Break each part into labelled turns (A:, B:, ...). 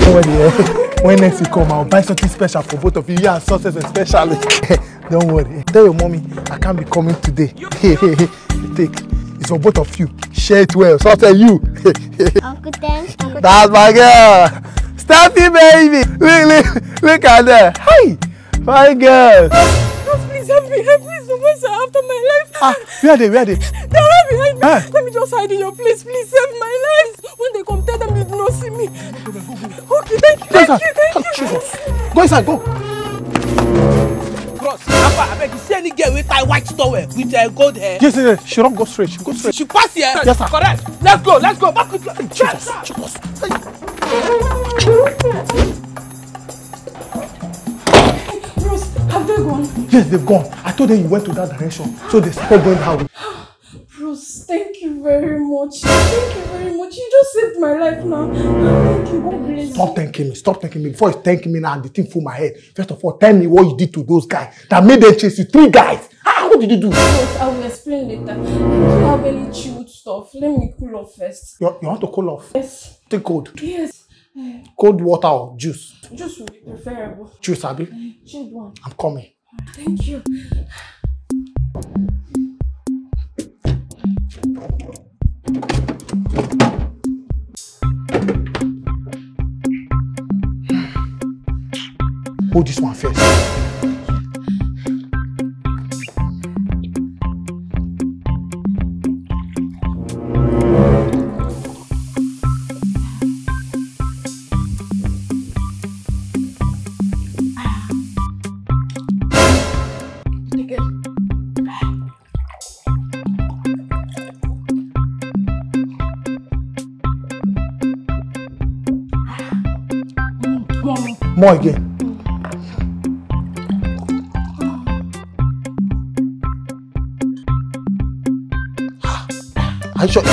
A: Don't worry, when next you come, I'll buy something special for both of you. Yeah, success especially. Don't worry. Tell your mommy I can't be coming today. Take. It's for both of you. Share it well. So I'll tell you.
B: Uncle thanks.
A: That's my girl. Staffy baby. Look at that. Hi. My girl.
C: Please help me. Please, someone's after my life.
A: Where are they?
C: They're right behind me. Let me just hide in your place. Please save my life. When they come, tell them you did not see me. Okay, thank you.
A: Jesus. Go inside, go.
D: Cross. Papa, I beg you, see any girl with a white towel with gold hair?
A: Yes. She don't go straight. She go straight.
D: She pass here.
A: Yes, sir.
D: Correct. Let's go. Back with you.
A: Jesus.
C: Rose, have they gone?
A: Yes, they've gone. I told them you went to that direction. So they started going that way.
C: Rose, thank you very much. Thank you very much. You just saved my life now. Thank you. God bless you.
A: Stop thanking me. Before you thank me now, the thing full my head. First of all, tell me what you did to those guys that made them chase you. 3 guys. What did you do?
C: Rose, I will explain later. Do you have any chilled stuff? Let me cool off first.
A: You want to cool off?
C: Yes.
A: Take cold.
C: Yes.
A: Cold water or juice?
C: Juice would be preferable.
A: Juice, Abby?
C: Chilled one.
A: I'm coming.
C: Thank you.
A: Hold this one first. More again. Are you sure?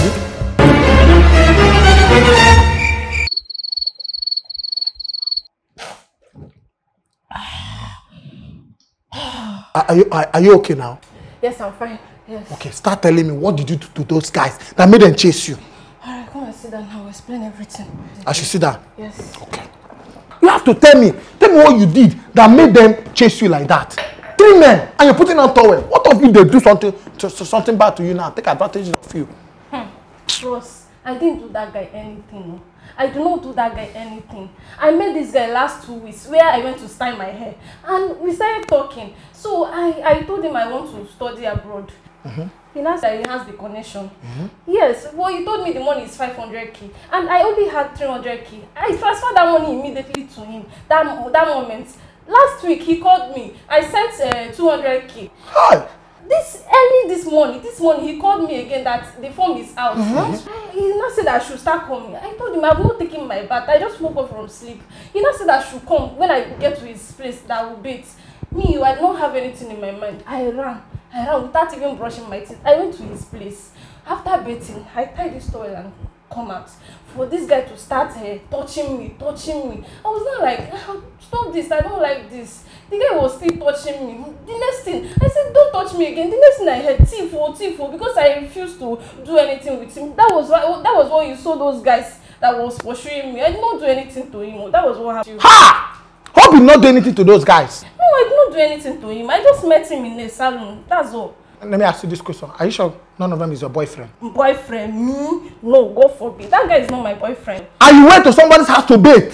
A: Are you okay now?
C: Yes, I'm fine. Yes.
A: Okay, start telling me what did you do to those guys that made them chase you?
C: Alright, come and sit down. I'll explain everything.
A: I should sit down?
C: Yes.
A: Okay. You have to tell me what you did that made them chase you like that. 3 men and you're putting on towel. What of you they do something bad to you now? Take advantage of you.
C: Ross, I didn't do that guy anything. I do not do that guy anything. I met this guy last 2 weeks where I went to style my hair and we started talking. So I told him I want to study abroad. He now said he has the connection. Yes, well, he told me the money is 500k and I only had 300k. I transferred that money immediately to him. That moment. Last week he called me. I sent 200k.
A: Hi.
C: This morning he called me again that the form is out. He now said I should start coming. I told him I've not taken my bath. I just woke up from sleep. He now said I should come when I get to his place that I will bathe. Me, I don't have anything in my mind. I ran without even brushing my teeth. I went to his place. After bathing, I tied this towel and come out. For this guy to start touching me. I was not like, stop this, I don't like this. The guy was still touching me. The next thing, I said, don't touch me again. The next thing I heard, Tifo, because I refused to do anything with him. That was what you saw those guys that was pursuing me. I did not do anything to him. That was what happened.
A: Ha! Hope you not do anything to those guys.
C: No, I did not do anything to him. I just met him in a salon. That's all.
A: Let me ask you this question. Are you sure none of them is your boyfriend?
C: Boyfriend? Me? No, God forbid. That guy is not my boyfriend.
A: And you went to somebody's house to bathe?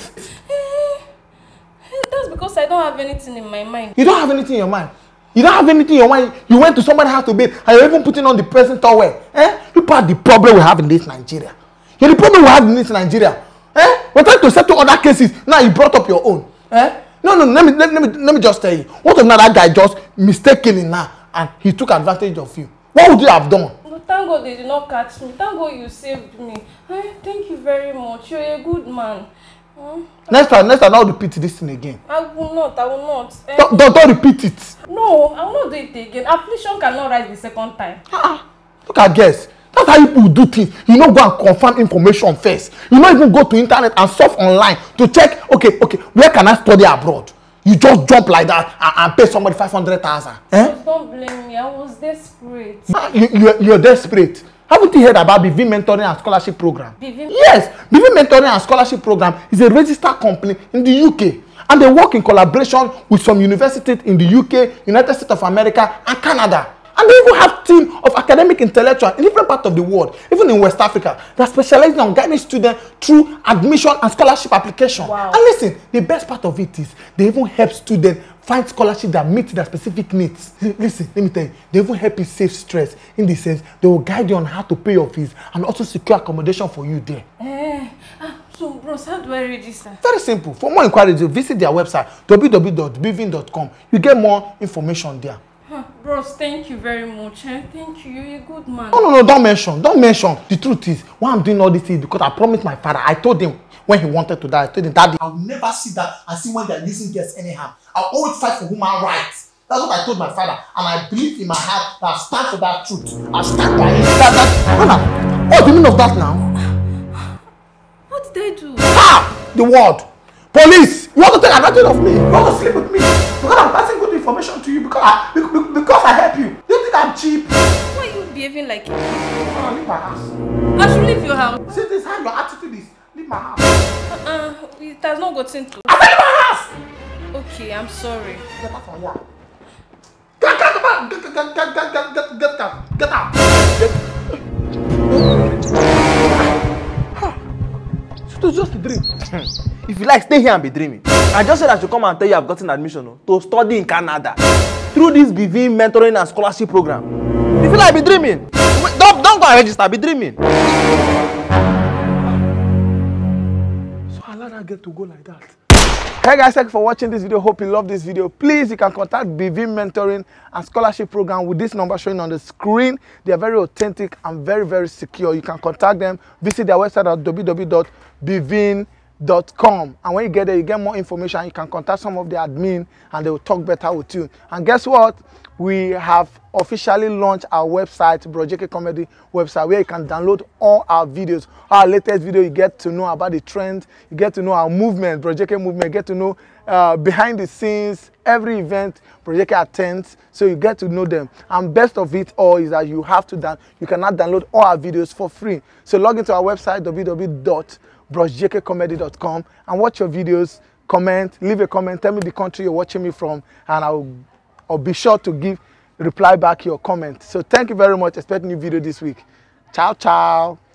C: That's because I don't have anything in my mind.
A: You don't have anything in your mind? You don't have anything in your mind? You went to somebody's house to bathe and you're even putting on the present towel? Look at the problem we have in this Nigeria. You're the problem we have in this Nigeria. We're trying to settle other cases. Now you brought up your own. No, let me just tell you. What if now that guy just mistakenly now and he took advantage of you? What would you have done?
C: No, thank God they did not catch me. Thank God you saved me. Thank you very much. You're a good man.
A: Next time, I'll repeat this thing again.
C: I will not.
A: Don't repeat it.
C: No, I will not do it again. Affliction cannot rise the second time.
A: Look at guess. That's how people do things. You don't go and confirm information first. You don't even go to internet and surf online to check, okay, where can I study abroad? You just jump like that and pay somebody 500,000.
C: Don't blame me. I was desperate.
A: You're desperate. Haven't you heard about BV Mentoring and Scholarship Program?
C: BV?
A: Yes, BV Mentoring and Scholarship Program is a registered company in the UK, and they work in collaboration with some universities in the UK, United States of America, and Canada. And they even have team of academic intellectuals in different parts of the world, even in West Africa, that specialize on guiding students through admission and scholarship application.
C: Wow.
A: And listen, the best part of it is they even help students find scholarship that meet their specific needs. Listen, let me tell you, they even help you save stress in the sense they will guide you on how to pay your fees and also secure accommodation for you there.
C: So bros, how do I register?
A: Very simple. For more inquiries, you visit their website www.bvin.com. You get more information there.
C: Bros, thank you very much. Thank you. You're a good man.
A: No, don't mention. Don't mention. The truth is, why I'm doing all this is because I promised my father. I told him when he wanted to die, I told him, Daddy, I will never see that and see when they're using guests anyhow. I'll always fight for human rights. That's what I told my father. And I believe in my heart that I'll stand for that truth. I'll stand by it. Anna, what's the meaning of that now?
C: What did I do?
A: Ha! The word. Police! You want to take advantage of me? You want to sleep with me? Because I'm passing good information to you because I help you. You think I'm cheap?
C: Why are you behaving like it?
A: Oh, leave my house.
C: I should leave your house.
A: See this how your attitude is. Leave my house.
C: It has not gotten to.
A: I said leave my house!
C: Okay, I'm sorry.
A: Get out from here. Get out. It was just a dream.
D: If you like, stay here and be dreaming. I just said I should come and tell you I've gotten admission to study in Canada through this BV Mentoring and Scholarship Program. If you like, be dreaming. Don't go and register, be dreaming.
A: So I let her get to go like that. Hey guys, thank you for watching this video. Hope you love this video. Please, you can contact BV Mentoring and Scholarship Program with this number showing on the screen. They are very authentic and very, very secure. You can contact them. Visit their website at www.bvin.com. And when you get there, you get more information. You can contact some of the admin and they will talk better with you. And guess what? We have officially launched our website, Bros JK Comedy website, where you can download all our videos. Our latest video, you get to know about the trends, you get to know our movement, Bros JK movement, you get to know behind the scenes, every event Bros JK attends, so you get to know them. And best of it all is that you cannot download all our videos for free. So log into our website, www.brosjkcomedy.com, and watch your videos, comment, leave a comment, tell me the country you're watching me from, and I'll be sure to reply back your comment. So thank you very much. Expect a new video this week. Ciao, ciao.